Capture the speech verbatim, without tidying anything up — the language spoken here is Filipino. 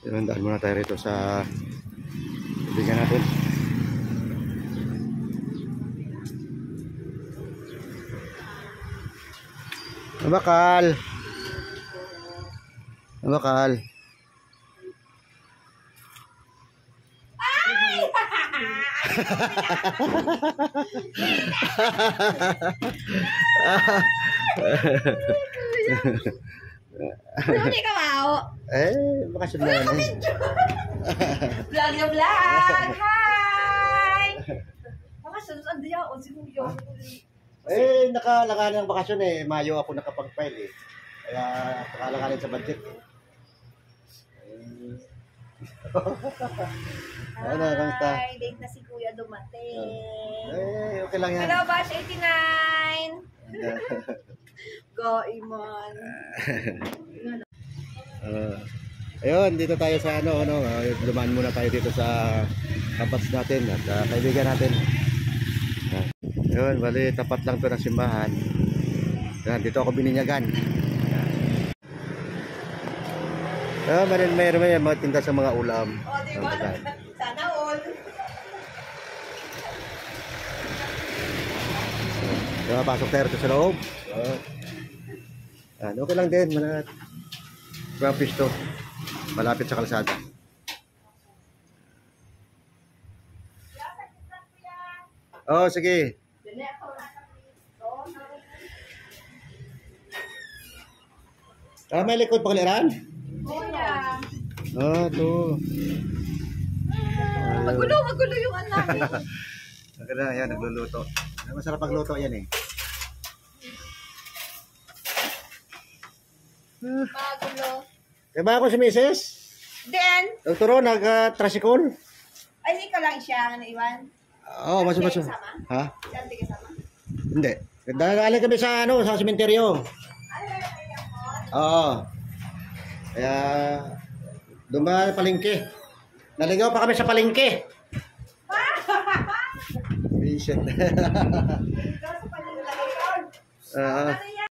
Yun, daan muna tayo rito sa kaibigan natin. Mabakal. Mabakal. Hindi ka mau. Eh, bakasyon na yan. Vlog na vlog. Hi. Bakasyon saan diya o sinuyo. Eh, nakalanganin ang bakasyon eh. Mayo ako nakapag-file eh. Kaya nakalanganin sa budget. Ano, kamusta? Hi, late na si Kuya dumating. Eh, okay lang yan. Hello, Bash eighty-nine. Go, Iman. Uh, ayun, dito tayo sa ano, ano, uh, dumaan muna tayo dito sa kapats natin at uh, kaibigan natin. Uh, ayun, bali, tapat lang to ng simbahan. Yan, dito ako bininyagan. Ah, uh, mayroon mayroon may mga tinda sa mga ulam. Oh, di ba? Sana all. Diba, pasok tayo rito sa loob. Uh, uh, okay lang din, manat. Mga pisto. Malapit sa kalsada. Oh, sige. Ah, may likod pagkaliran? Oh, yeah. Ah, to. Magulo, magulo yung anak. Maganda, yan, nagluluto. Masarap pagluto yan eh. Magulo. Diba ako si missus? Then, Doktoro, nag-trasikol? ay, hindi ka lang siya, ano, Iwan? Oo, oh, maso maso. Ha? Hindi kasama? Hindi. Dahil kami sa ano, sa sementeryo. Oo. Kaya doon ba palengke? Naligaw pa kami sa palengke. Patient. Ikaw sa panilalagay. Ah. Ano